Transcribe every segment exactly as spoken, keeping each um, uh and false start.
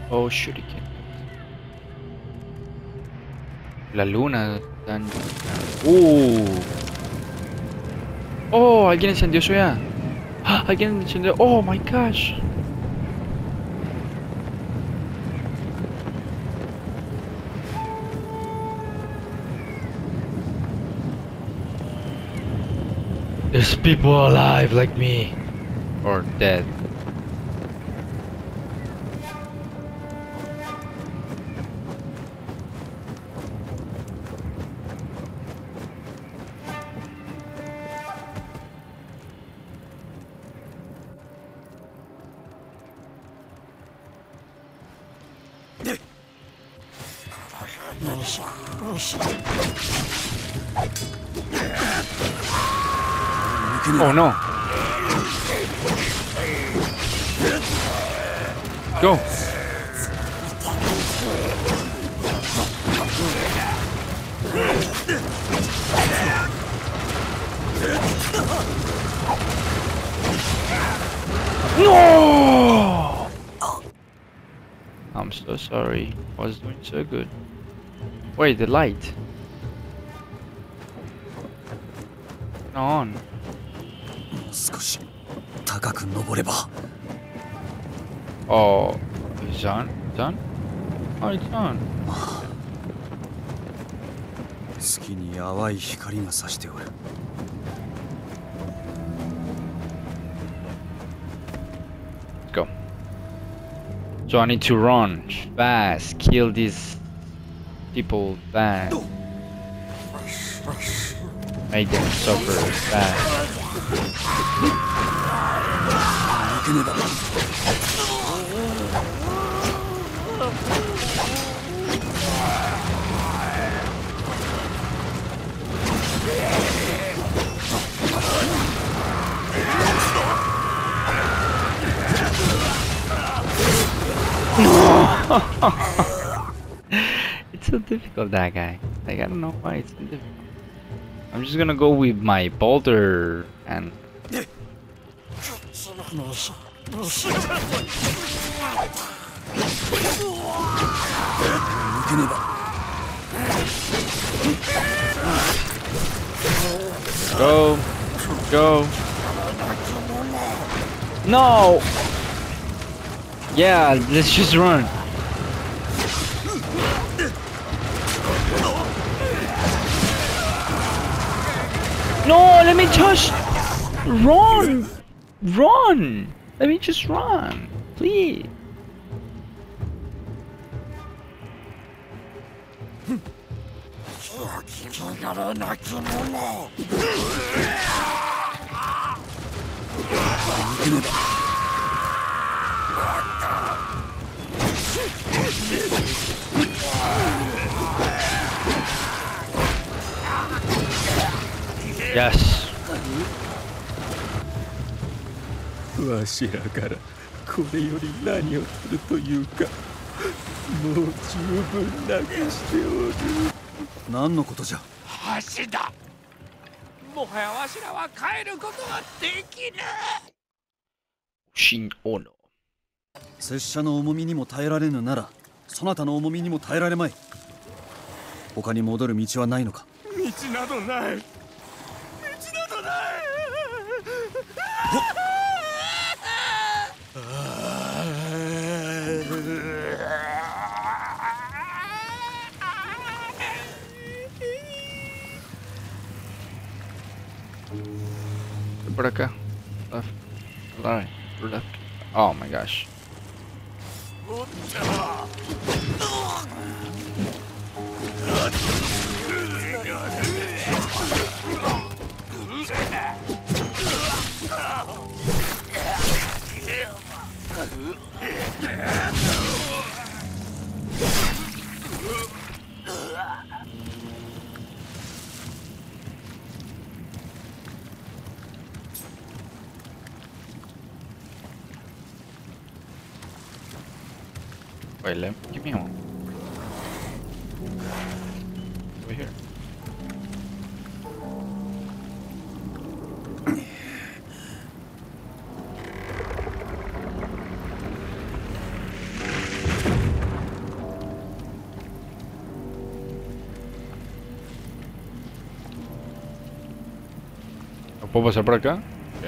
Oh, shuriken. La luna. Tan... Uh. Oh, alguien encendió eso ya. ¡Ah! Alguien encendió. Oh my gosh. There's people alive like me. Or dead. Oh no. Go. No! I'm so sorry. I was doing so good. Wait, the light. On. 少し高く登れば。 Oh, it's on? It's on? Oh, it's on. 月に淡い光が差しておる。 Go. So I need to run fast, kill these people fast, make them suffer fast. It's so difficult, that guy. Like, I don't know why it's so difficult. I'm just gonna go with my boulder and... Go! Go! No! Yeah, let's just run. No, let me just run. Run. Let me just run, please. Yes. わしらからこれより何をするというか、もう十分なくしておる。何のことじゃ。 橋だ。もはやわしらは帰ることができぬ。 Shin Ono. 拙者の重みにも耐えられぬなら、そなたの重みにも耐えられまい。他に戻る道はないのか。 道などない。道などない。 Por acá. Left. Right. Left. Oh my gosh. Wait, let give me one. Over here. ¿Puedo pasar por acá? Okay.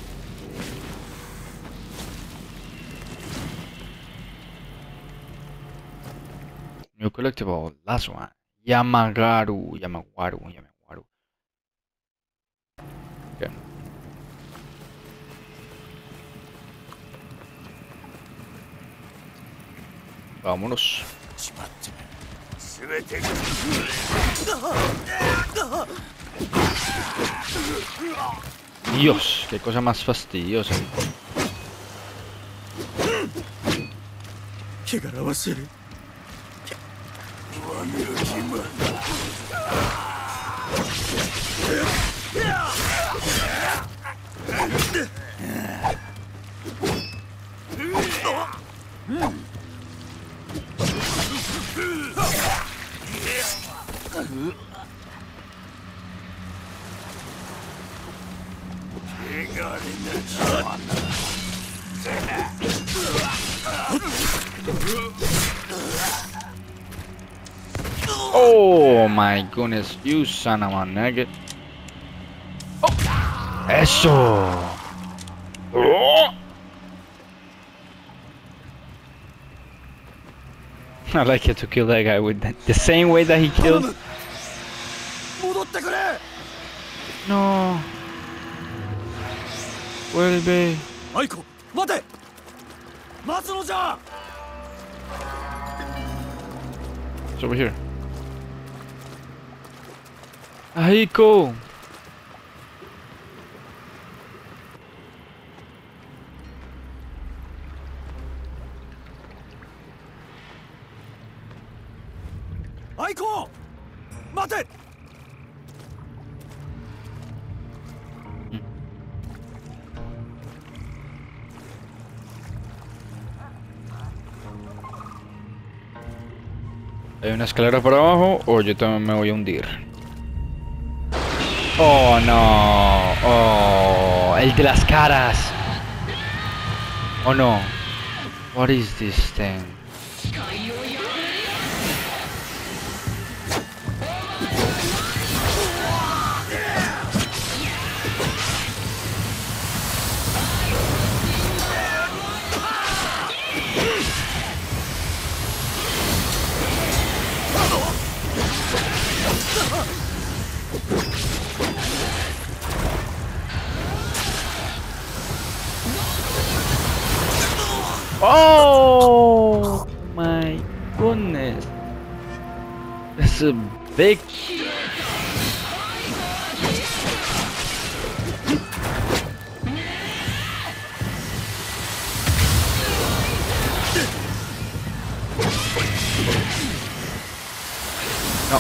New collectible, last one. Yamagaru, Yamagaru, Yamagaru. Okay. Vámonos. Dios, qué cosa más fastidiosa. Oh my goodness, you son of a nugget. Oh. Eso. Oh. I like it to kill that guy with that, the same way that he killed. No. Vuelve. Aiko, mate. Matsuno-chan. It's over here. Aiko. Aiko, mate. ¿Hay una escalera por abajo o yo también me voy a hundir? Oh no, oh, el de las caras. Oh no. What is this thing? Oh my goodness. That's a big... No.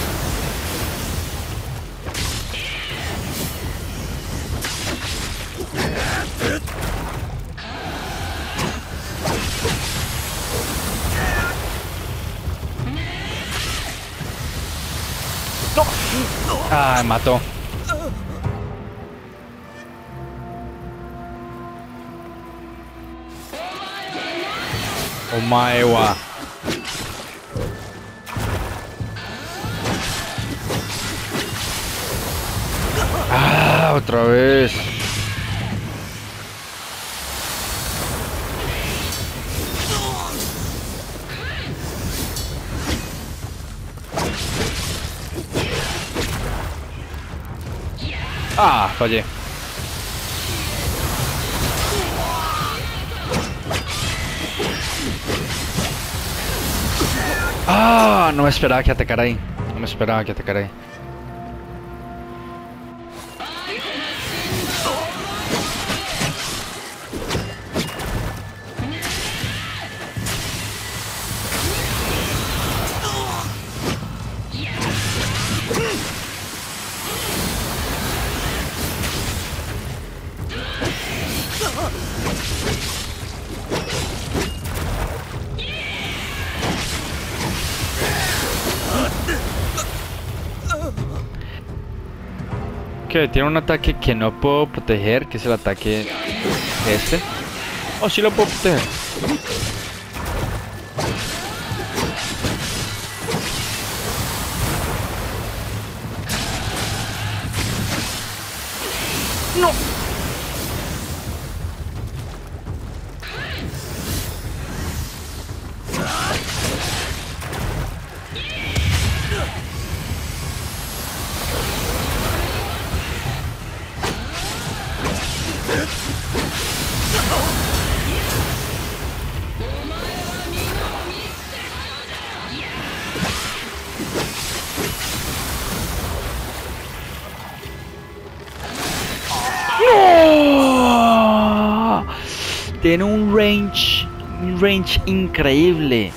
Ah, me mató. Omaewa. Ah, otra vez. Ah, fallé. Ah, no me esperaba que atacara ahí. No me esperaba que atacara ahí. Que tiene un ataque que no puedo proteger, que es el ataque este. Oh, sí lo puedo proteger. No. ¡No! Tiene un range, un range increíble.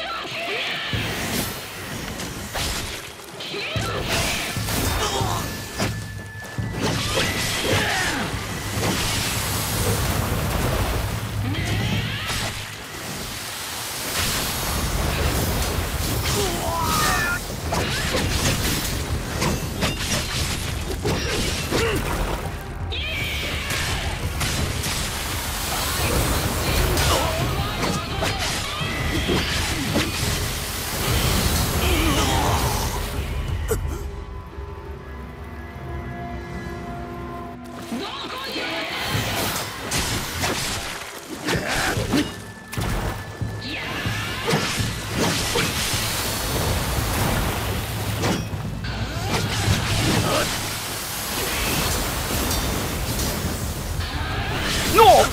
¡No!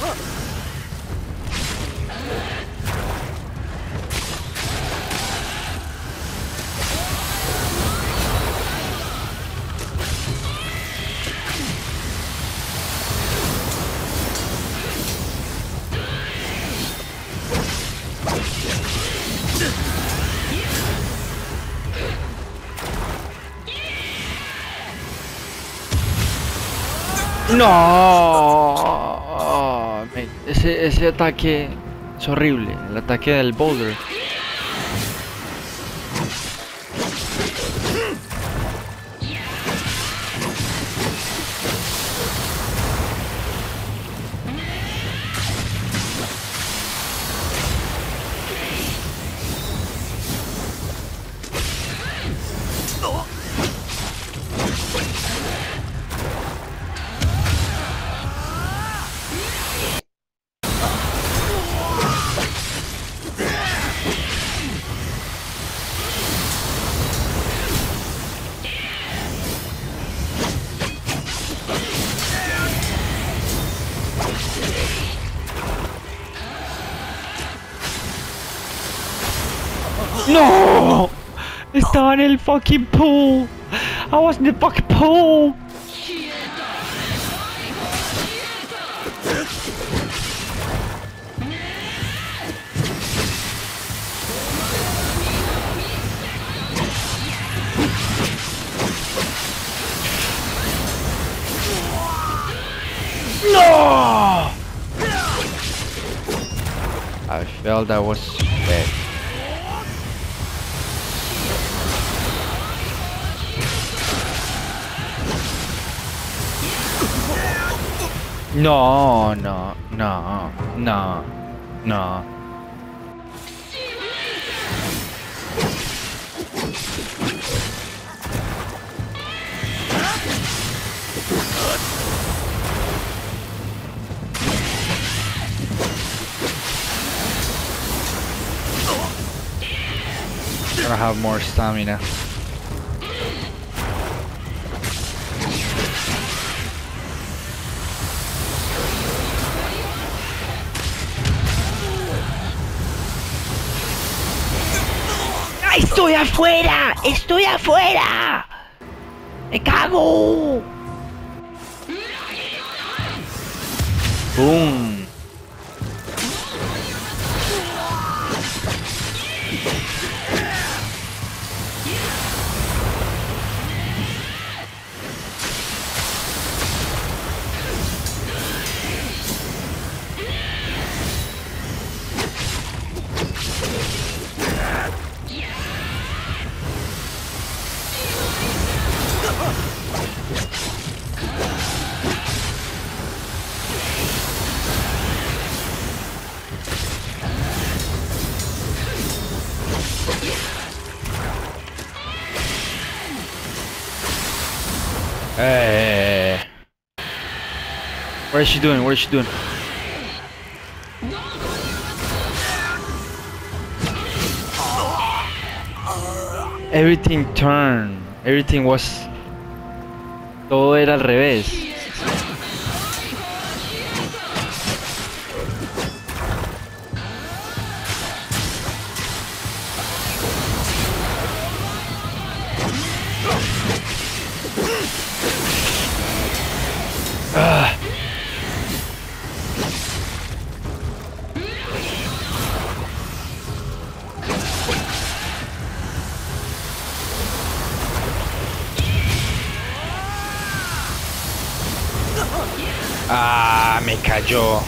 No, men, ese, ese ataque es horrible, el ataque del boulder. No, estaba en el fucking pool. I was in the fucking pool. No! I felt that was bad. No, no, no, no, no. I have more stamina. ¡Estoy afuera! ¡Estoy afuera! ¡Me cago! ¡Boom! Eh. What is she doing? What is she doing? Everything turned. Everything was... Todo era al revés. Ah. Ah, me cayó.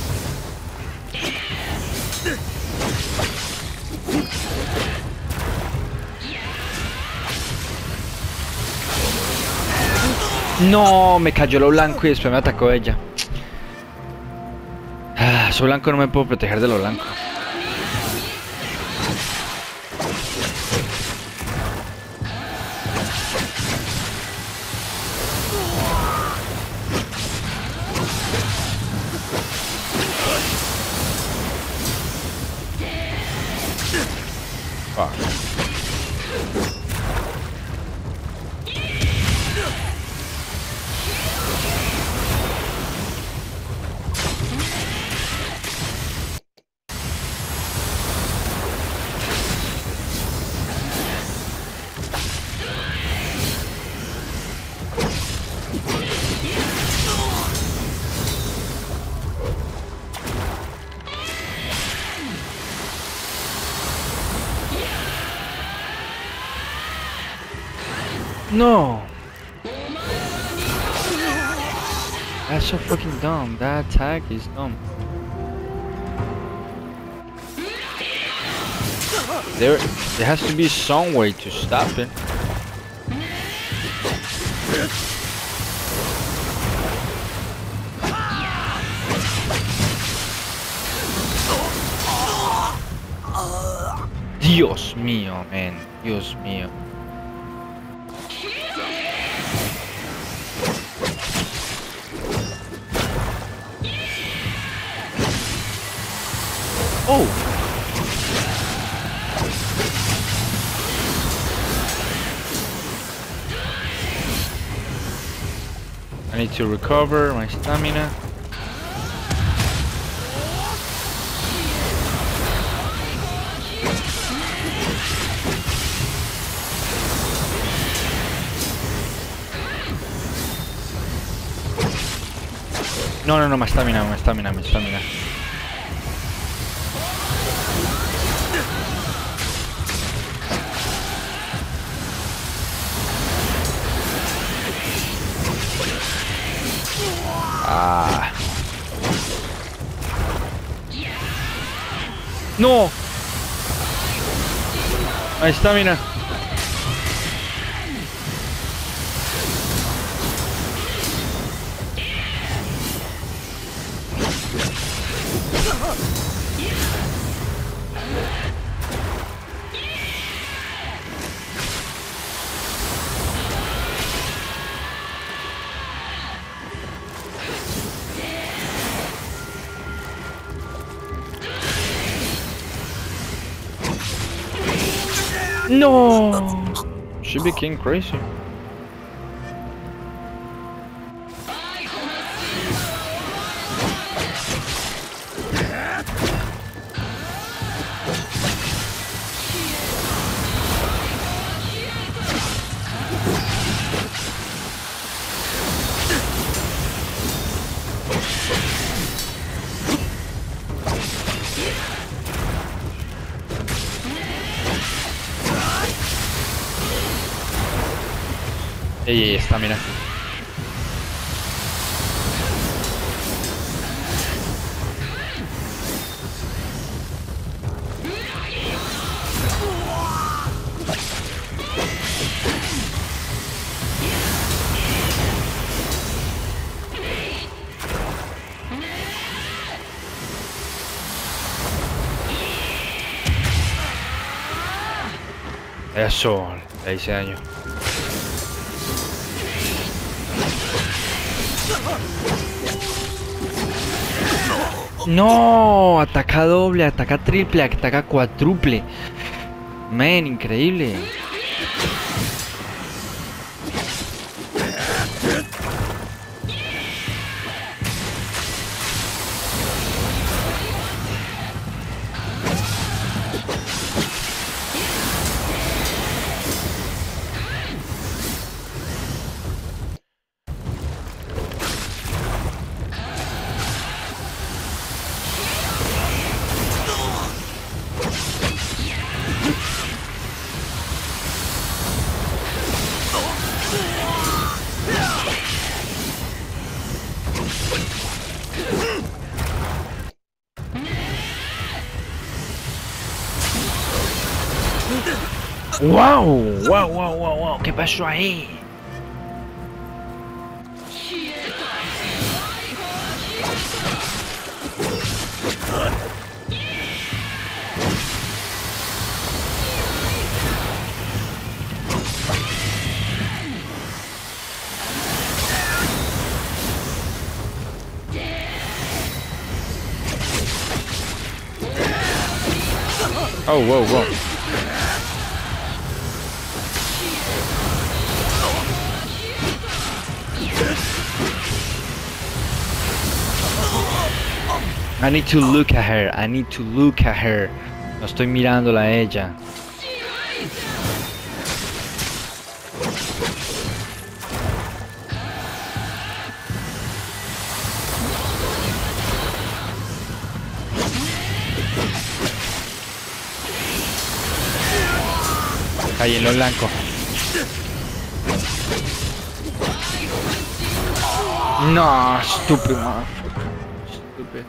No, me cayó lo blanco y después me atacó ella. Ah, soy blanco, no me puedo proteger de lo blanco. Fuck. No! That's so fucking dumb. That attack is dumb. There, there has to be some way to stop it. Dios mío, man. Dios mío. Oh! I need to recover my stamina. No, no, no, my stamina, my stamina, my stamina. Ah. No. My stamina. No! She became crazy. Ey, ey, está, mira. Eso, le hice daño. No, ataca doble, ataca triple, ataca cuádruple. Men, increíble. Wow, wow, wow, wow, wow, ¿qué pasó ahí? Oh, wow, wow. I need to look at her. I need to look at her. No estoy mirándola a ella. Ahí en lo blanco. No, stupid motherfucker. Stupid.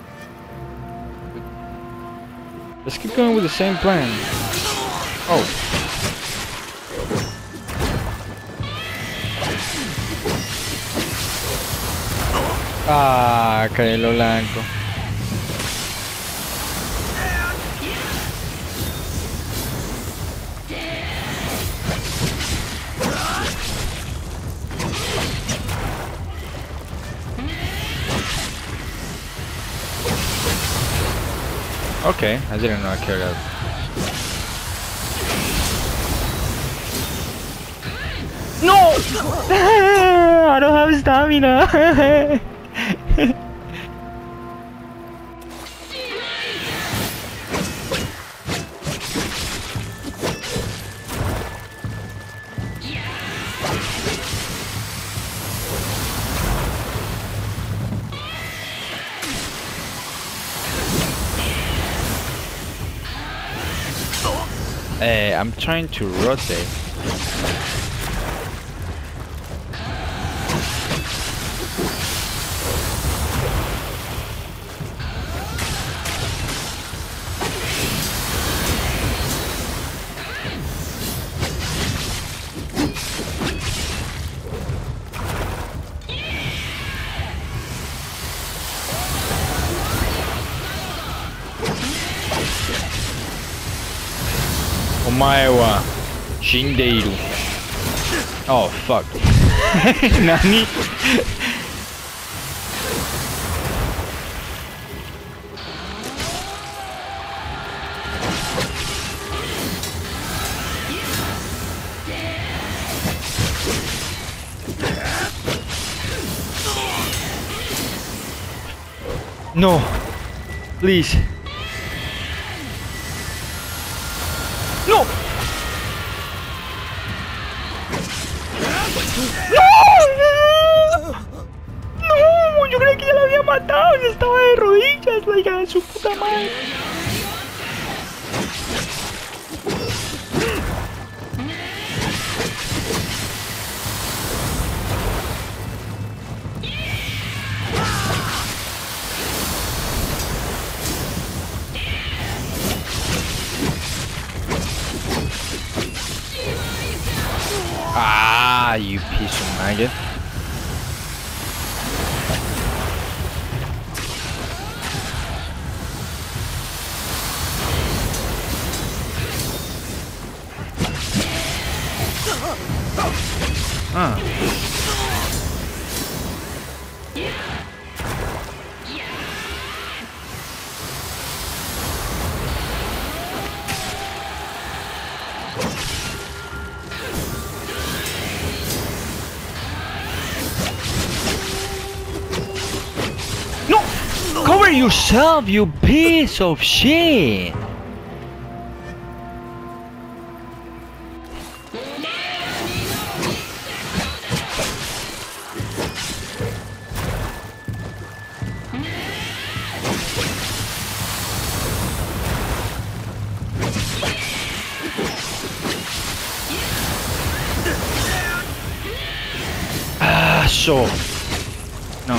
Let's keep going with the same plan. Oh. Ah, caí en lo blanco. Okay, I didn't know I killed that. No! I don't have stamina. Uh, I'm trying to rotate. Omae wa shindeiru. Oh fuck. Nani? No. Please. ¡No! ¡No! ¡No! Yo creí que ya la había matado y estaba de rodillas, la hija de su puta madre. Ah, you piece of maggot. Ah. yourself, you piece of shit! Ah, so... No.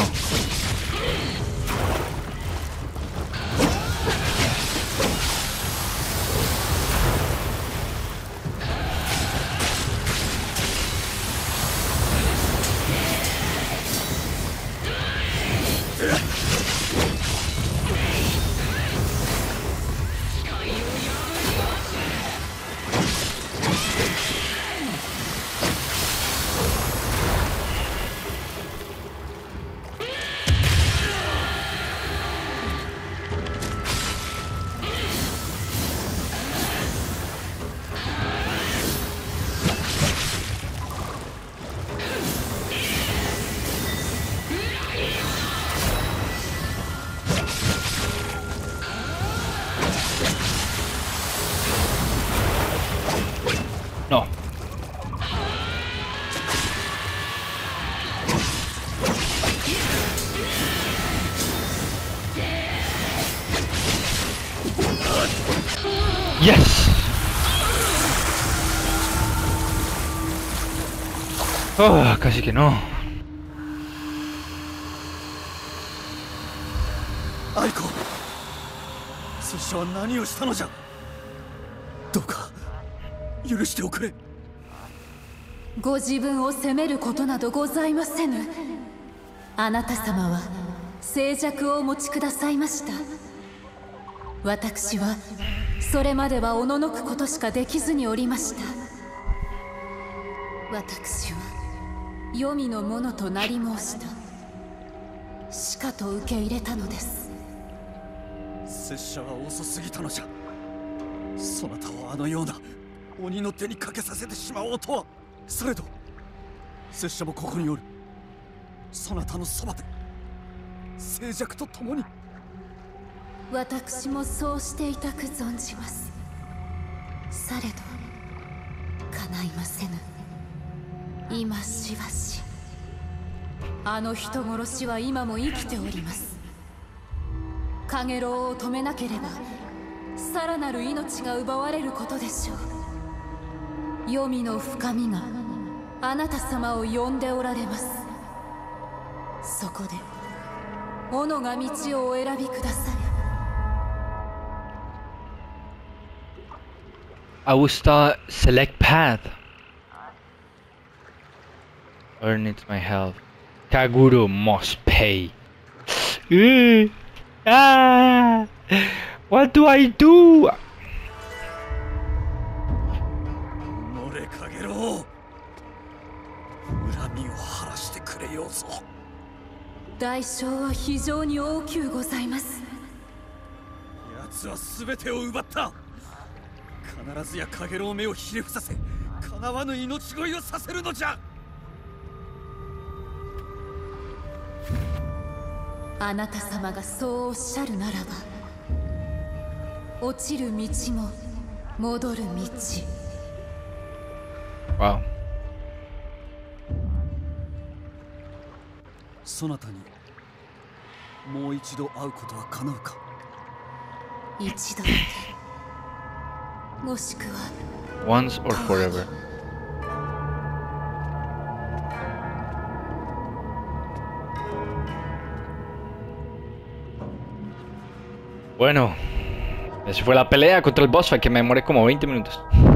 No. Yes. Oh, casi que no. アイコ、拙者は何をしたのじゃ。どうか許しておくれ。 ご自分を責めることなどございませぬ。あなた様は静寂をお持ちくださいました。私はそれまではおののくことしかできずにおりました。私は黄泉のものとなり申した。しかと受け入れたのです。 拙者は遅すぎたのじゃ。そなたをあのような鬼の手にかけさせてしまおうとは。されど拙者もここにおる。そなたのそばで静寂と共に。 私もそうしていたく存じます。されど叶いませぬ。今しばしあの人殺しは今も生きております。カゲロウを止めなければさらなる命が奪われることでしょう。黄泉の深みがあなた様を呼んでおられます。そこで斧が道をお選びください。 I will start select path. Earn needs my health. Kaguro must pay. Uh, ah, what do I do? のれかげろう。恨みを晴らしてくれようぞ。 代償は非常に大きゅうございます。 奴は全てを奪った。必ずやかげろう目をひれ伏させ、叶わぬ命乞いをさせるのじゃ。 あなた様がそうおっしゃるならば、落ちる道も戻る道。 Wow. そなたにもう一度会うことは叶うか。 一度だけ、もしくは Once or forever. Bueno, esa fue la pelea contra el boss fight que me demoré como veinte minutos.